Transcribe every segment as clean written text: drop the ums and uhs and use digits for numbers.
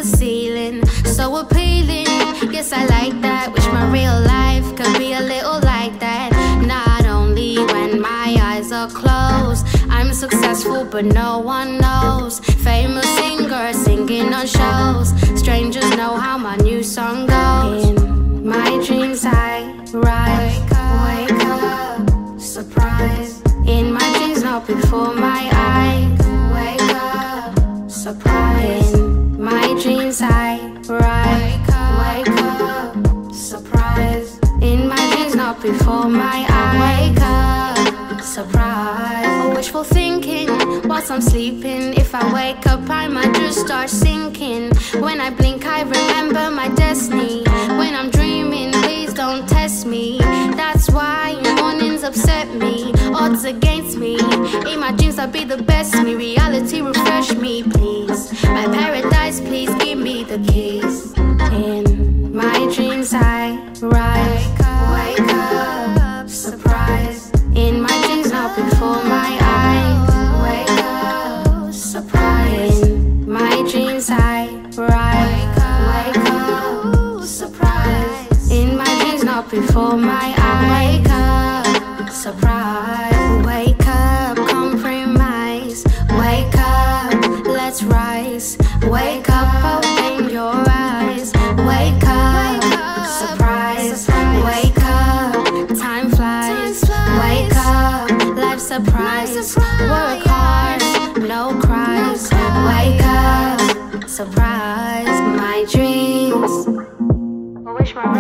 the ceiling, so appealing. Yes, I like that. Wish my real life could be a little like that. Not only when my eyes are closed, I'm successful but no one knows. Famous singer singing on shows, strangers know how my new song goes. In my dreams I rise, wake up, surprise. In my dreams, not before my eyes. Wake up, surprise. In my dreams I rise, wake up, surprise. In my dreams, not before my eyes. Wake up, surprise. Wishful thinking whilst I'm sleeping. If I wake up I might just start sinking. When I blink I remember my destiny. When I'm dreaming, please don't test me. That's why mornings upset me, odds against me. In my dreams I'll be the best me. Reality refresh me, please. My paradise, please give me the keys. In my dreams I rise, wake up, surprise. In my dreams, not before my eyes. Wake up, surprise. In my dreams I rise, wake up, surprise. In my dreams, not before my eyes. Wake up, surprise. Wake up, compromise. Wake up, let's rise. Wake up, open your eyes. Wake up, surprise. Wake up, time flies. Wake up, life surprise. Work hard, no cries. Wake up, surprise. My dreams, wish my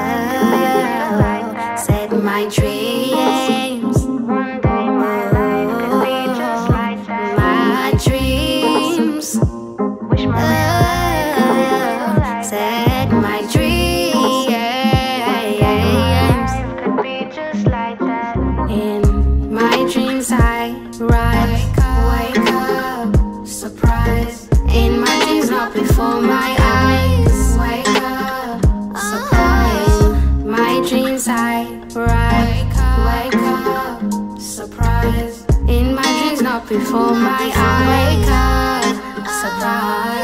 said my dreams. One day my life could be just like that. My dreams, wish my said my dreams could be just like that. In my dreams I rise, wake up, surprise. In my dreams, not before my eyes. Wake up, surprise. In my dreams I rise, wake up, surprise. In my dreams, not before my eyes. Wake up, surprise.